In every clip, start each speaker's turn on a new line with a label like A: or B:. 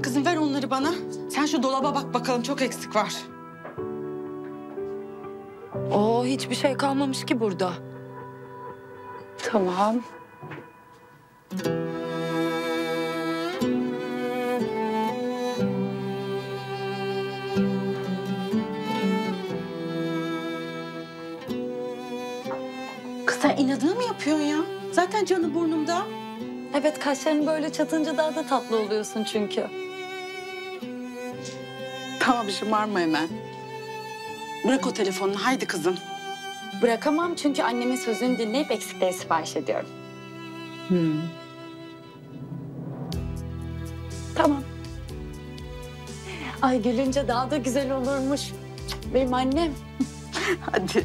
A: kızım, ver onları bana. Sen şu dolaba bak bakalım, çok eksik var.
B: Hiçbir şey kalmamış ki burada. Tamam.
A: Kız sen inadına mı yapıyorsun ya? Zaten canı burnumda.
B: Evet, kaşlarını böyle çatınca daha da tatlı oluyorsun çünkü.
A: Tamam, şımarma hemen. Bırak o telefonunu, haydi kızım.
B: Bırakamam çünkü annemin sözünü dinleyip eksikleri sipariş ediyorum. Tamam. Ay, gülünce daha da güzel olurmuş. Benim annem.
A: Hadi.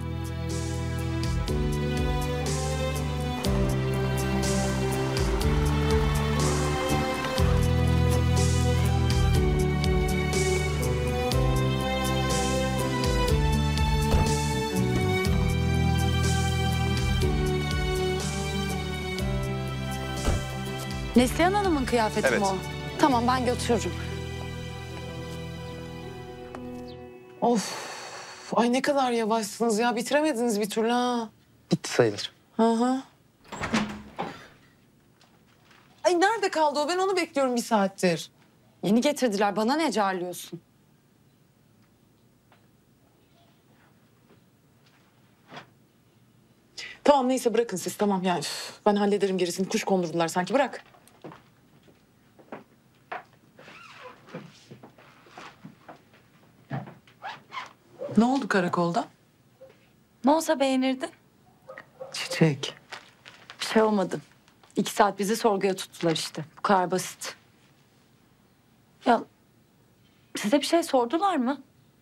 B: Neslihan Hanım'ın kıyafeti
C: Evet.
B: mi o? Tamam, ben götürürüm.
D: Of. Ay ne kadar yavaşsınız ya. Bitiremediniz bir türlü ha.
C: Bitti sayılır.
D: Hı hı. Ay nerede kaldı o? Ben onu bekliyorum bir saattir.
B: Yeni getirdiler. Bana ne carlıyorsun?
D: Tamam neyse bırakın siz tamam yani. Ben hallederim gerisini. Kuş kondurdular sanki, bırak. Ne oldu karakolda?
B: Ne olsa beğenirdin.
D: Çiçek.
B: Bir şey olmadı. 2 saat bizi sorguya tuttular işte. Bu kadar basit. Ya size bir şey sordular mı?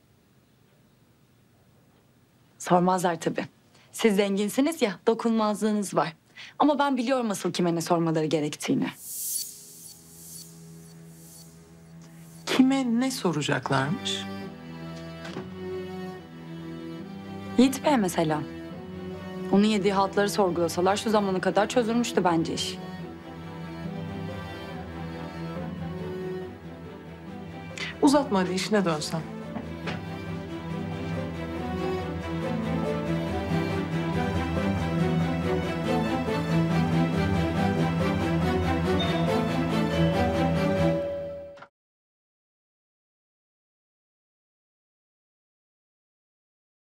B: Sormazlar tabii. Siz zenginsiniz ya, dokunmazlığınız var. Ama ben biliyorum asıl kime ne sormaları gerektiğini.
D: Kime ne soracaklarmış?
B: Yiğit Bey mesela. Onun yediği haltları sorgulasalar şu zamana kadar çözülmüştü bence iş.
D: Uzatma hadi, işine dönsen.